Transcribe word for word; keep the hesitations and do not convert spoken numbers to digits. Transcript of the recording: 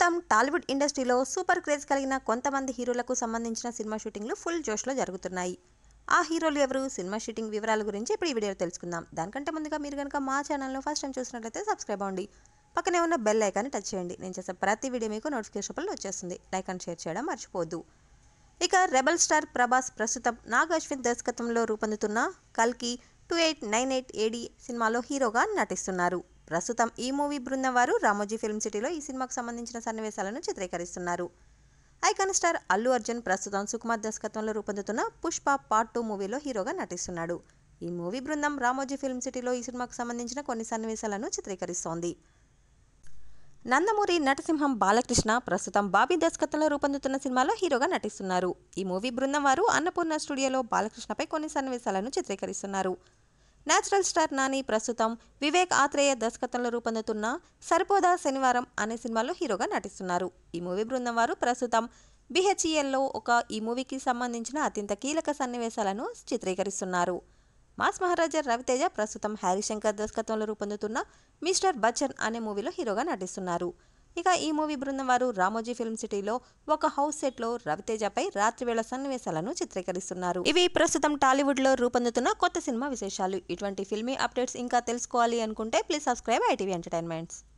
ప్రస్తుతం టాలీవుడ్ ఇండస్ట్రీలో super craze కలిగిన కొంతమంది హీరోలకు సంబంధించిన సినిమా షూటింగ్లు ఫుల్ జోష్లో జరుగుతున్నాయి. ఆ హీరోలు ఎవరు, సినిమా షూటింగ్ వివరాల గురించి ఇప్పుడు ఈ వీడియోలో తెలుసుకుందాం. దానికంటే ముందుగా మీరు కనుక మా ఛానల్ను ఫస్ట్ టైం చూసినట్లయితే సబ్స్క్రైబ్ అవ్వండి. పక్కనే ఉన్న బెల్ ఐకాన్ని టచ్ చేయండి. నేను చేసే ప్రతి వీడియో మీకు నోటిఫికేషన్ వచ్చేస్తుంది. లైక్ అండ్ షేర్ చేయడం మర్చిపోవద్దు. ఇక రెబల్ స్టార్ ప్రభాస్ ప్రస్తుతం నాగ్ అశ్విన్ దర్శకత్వంలో రూపొందుతున్న కల్కి two eight nine eight AD సినిమాలో హీరోగా నటిస్తున్నారు. ప్రస్తుతం ఈ మూవీ బృందం వారు రామోజీ ఫిల్మ్ సిటీలో ఈ సినిమాకు సంబంధించిన సన్నివేశాలను చిత్రీకరిస్తున్నారు. ఐకాన్ స్టార్ అల్లు అర్జున్ ప్రస్తుతం సుకుమార్ దర్శకత్వంలో రూపొందుతున్న పుష్ప పార్ట్ టూ మూవీలో హీరోగా నటిస్తున్నాడు. ఈ మూవీ బృందం రామోజీ ఫిల్మ్ సిటీలో ఈ సినిమాకు సంబంధించిన కొన్ని సన్నివేశాలను చిత్రీకరిస్తోంది. నందమూరి నటసింహం బాలకృష్ణ ప్రస్తుతం బాబీ దర్శకత్వంలో రూపొందుతున్న సినిమాలో హీరోగా నటిస్తున్నారు. ఈ మూవీ బృందం వారు అన్నపూర్ణ స్టూడియోలో బాలకృష్ణపై కొన్ని సన్నివేశాలను చిత్రీకరిస్తున్నారు. నేచురల్ స్టార్ నాని ప్రస్తుతం వివేక్ ఆత్రేయ దర్శకత్వంలో రూపొందుతున్న సరిపోదా శనివారం అనే సినిమాలో హీరోగా నటిస్తున్నారు. ఈ మూవీ బృందం వారు ప్రస్తుతం బిహెచ్ఈఎల్లో ఒక ఈ మూవీకి సంబంధించిన అత్యంత కీలక సన్నివేశాలను చిత్రీకరిస్తున్నారు. మాస్ మహారాజా రవితేజ ప్రస్తుతం హరిశంకర్ దర్శకత్వంలో రూపొందుతున్న మిస్టర్ బచ్చన్ అనే మూవీలో హీరోగా నటిస్తున్నారు. ఇక ఈ మూవీ బృందం వారు రామోజీ ఫిల్మ్ సిటీలో ఒక హౌస్ సెట్లో రవితేజపై రాత్రివేళ సన్నివేశాలను చిత్రీకరిస్తున్నారు. ఇవి ప్రస్తుతం టాలీవుడ్ లో రూపొందుతున్న కొత్త సినిమా విశేషాలు. ఇటువంటి ఫిల్మీ అప్డేట్స్ ఇంకా తెలుసుకోవాలి అనుకుంటే ప్లీజ్ సబ్స్క్రైబ్ ఐటీవీ ఎంటర్టైన్మెంట్స్.